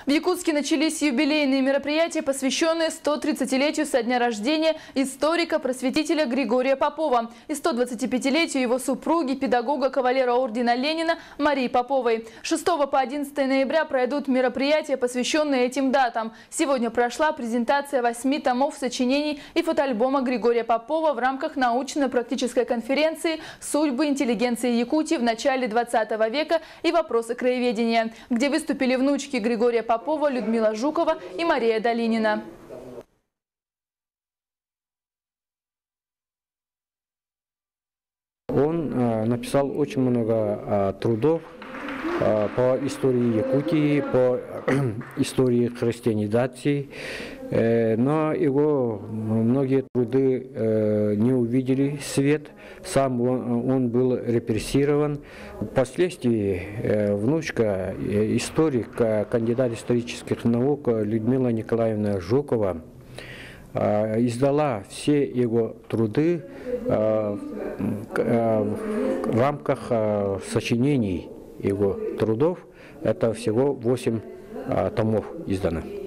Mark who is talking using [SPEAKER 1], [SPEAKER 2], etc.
[SPEAKER 1] В Якутске начались юбилейные мероприятия, посвященные 130-летию со дня рождения историка-просветителя Григория Попова и 125-летию его супруги, педагога, кавалера ордена Ленина Марии Поповой. 6 по 11 ноября пройдут мероприятия, посвященные этим датам. Сегодня прошла презентация 8 томов сочинений и фотоальбома Григория Попова в рамках научно-практической конференции «Судьбы интеллигенции Якутии в начале 20 века и вопросы краеведения», где выступили внучки Григория Попова Людмила Жукова и Мария Долинина.
[SPEAKER 2] Он написал очень много трудов по истории Якутии, по истории христианизации, но его многие труды не увидели свет. Сам он был репрессирован. Впоследствии внучка, историк, кандидат исторических наук Людмила Николаевна Жукова издала все его труды в рамках сочинений его трудов. Это всего 8 томов издано.